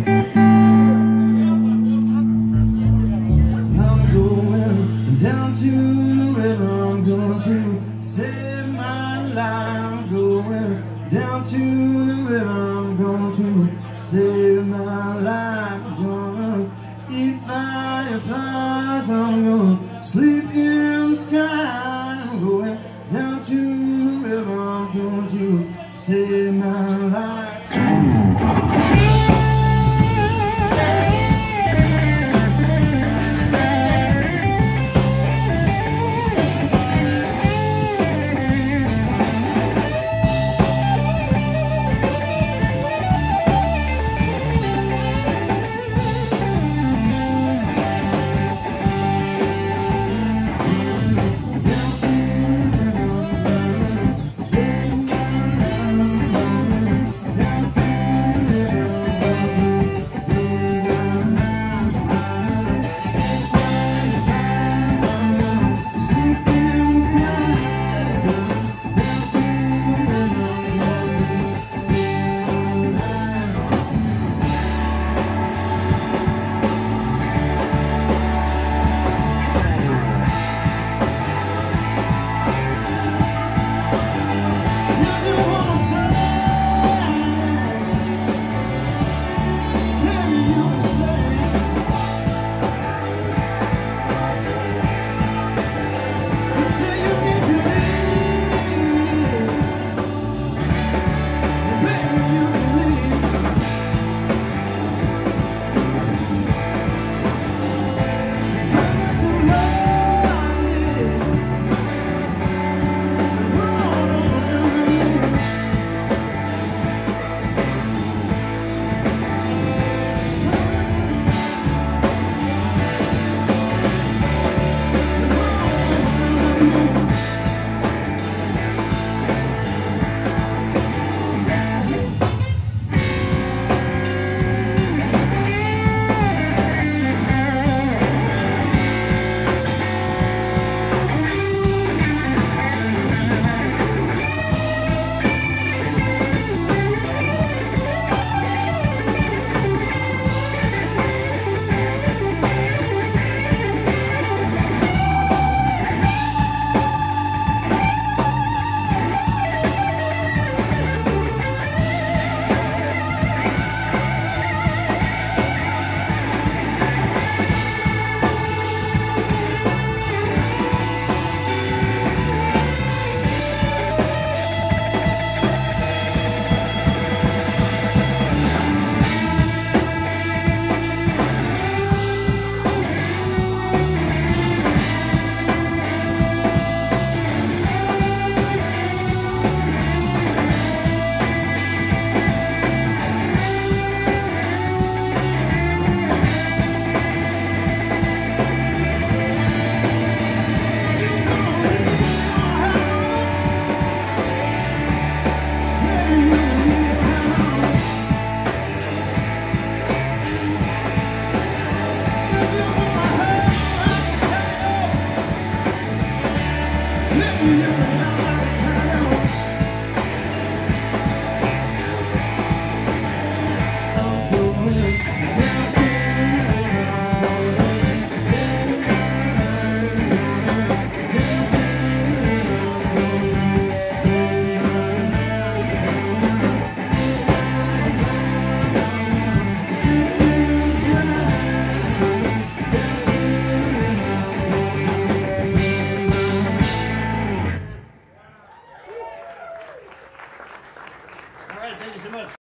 Down to the river, I'm going to save my life. I'm going down to the river, I'm going to save my life. I'm gonna eat fireflies, I'm gonna sleep in the sky. I'm going down to the river, I'm going to save my life.